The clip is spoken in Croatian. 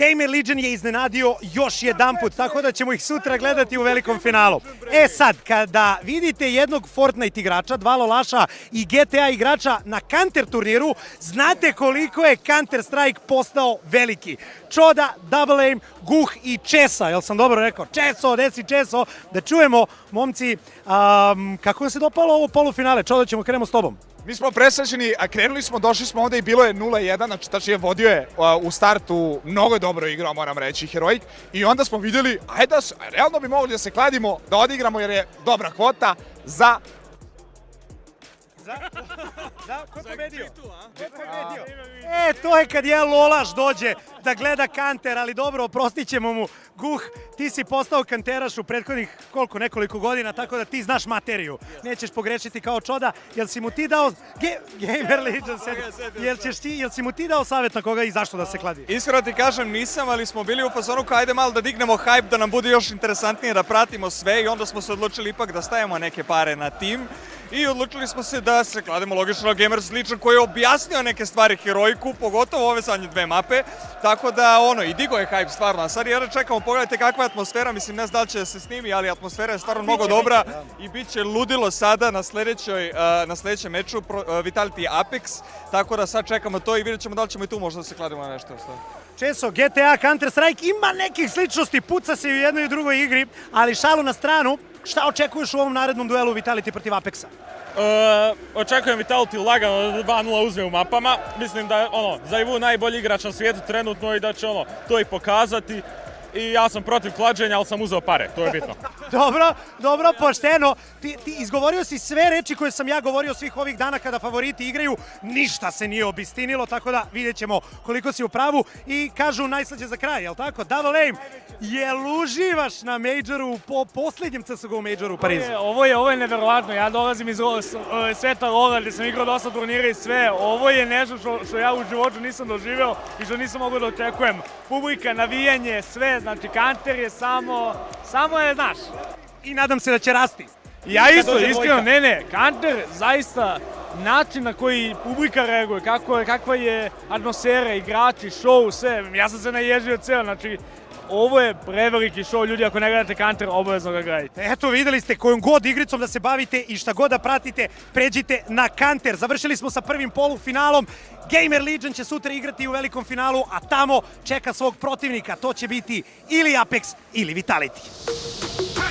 Gamer Legion je iznenadio još jedanput, tako da ćemo ih sutra gledati u velikom finalu. E sad, kada vidite jednog Fortnite igrača, dva lolaša i GTA igrača na Counter turniru, znate koliko je Counter Strike postao veliki. Čoda, Double Aim, Guh i Česa, jel sam dobro rekao? Česo, desi Česo, da čujemo, momci, kako vam se dopalo ovo polufinale? Čoda, ćemo krenemo s tobom. Mi smo presrećeni, a krenuli smo, došli smo ovde i bilo je 0-1, znači tačnije vodio je u startu mnogo dobro igrao, moram reći, Heroic. I onda smo vidjeli, ajde, realno bi mogli da se kladimo, da odigramo jer je dobra kvota za... Ko je pobedio? E, to je kad jedan lolaš dođe da gleda kanter, ali dobro, oprostit ćemo mu. Guh, ti si postao kanteraš u prethodnih nekoliko godina, tako da ti znaš materiju. Nećeš pogrešiti kao Čoda. Jel si mu ti dao... Gamer Legion, jel si mu ti dao savjet na koga i zašto da se kladi? Iskreno ti kažem nisam, ali smo bili u fazonu kao ajde malo da dignemo hype, da nam bude još interesantnije, da pratimo sve i onda smo se odlučili ipak da stavimo neke pare na tim. I odlučili smo se da se klademo logično na Gamers Legion koji je objasnio neke stvari Heroicu, pogotovo ove zadnje dve mape. Tako da i digo je hype stvarno. A sad jer čekamo, pogledajte kakva je atmosfera, mislim ne znam da li će da se snimi, ali atmosfera je stvarno mnogo dobra i bit će ludilo sada na sljedećem meču Vitality Apex. Tako da sad čekamo to i vidjet ćemo da li ćemo i tu možda da se kladimo na nešto. Česo, GTA, Counter Strike ima nekih sličnosti, puca se i u jednoj i drugoj igri, ali šalu na stranu. Šta očekuješ u ovom narednom duelu Vitality protiv Apexa? Očekujem Vitality lagano da 2-0 uzme u mapama. Mislim da je za Ivu najbolji igrač na svijetu trenutno i da će to i pokazati. I ja sam protiv klađenja, ali sam uzeo pare, to je bitno. Dobro, pošteno. Ti izgovorio si sve reči koje sam ja govorio svih ovih dana kada favoriti igraju. Ništa se nije obistinilo, tako da vidjet ćemo koliko si u pravu. I kažu najslađe za kraj, jel tako? Double Aim, jel uživaš na Majoru, po posljednjem CSGO Majoru u Parizu? Ovo je neverovatno. Ja dolazim iz sveta LoL gdje sam igrao dosta turnira i sve. Ovo je nešto što ja u životu nisam doživeo i što nisam mogao da očekujem. Publika, navijanje, sve. Znači, Counter je samo je, znaš. I nadam se da će rasti. Ja isto, iskreno, Counter zaista način na koji publika reaguje, kakva je atmosfera, igrači, show, sve. Ja sam se naježio ceo, znači, ovo je preveliki show, ljudi, ako ne gledate Counter, obavezno ga gledajte. Eto, videli ste kojom god igricom da se bavite i šta god da pratite, pređite na Counter. Završili smo sa prvim polufinalom. Gamer Legion će sutra igrati u velikom finalu, a tamo čeka svog protivnika. To će biti ili Apex ili Vitality.